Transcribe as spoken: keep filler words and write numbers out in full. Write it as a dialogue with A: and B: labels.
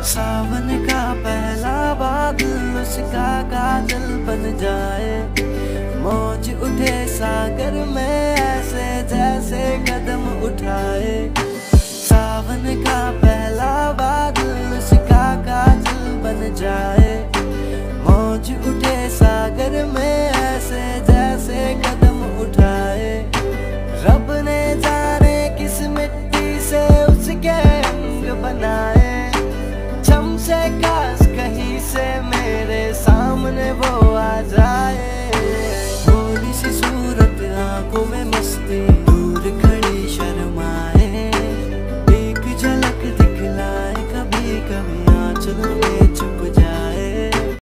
A: सावन का पहला बादल उसका काजल बन जाए, मौज उठे सागर में ऐसे जैसे कदम उठाए। सावन का पहला बादल उसका काजल बन जाए, मौज उठे सागर में ऐसे जैसे कदम उठाए। रब ने जाने किस मिट्टी से उसके अंग बनाए, छम से काश कहीं से मेरे सामने वो आ जाए।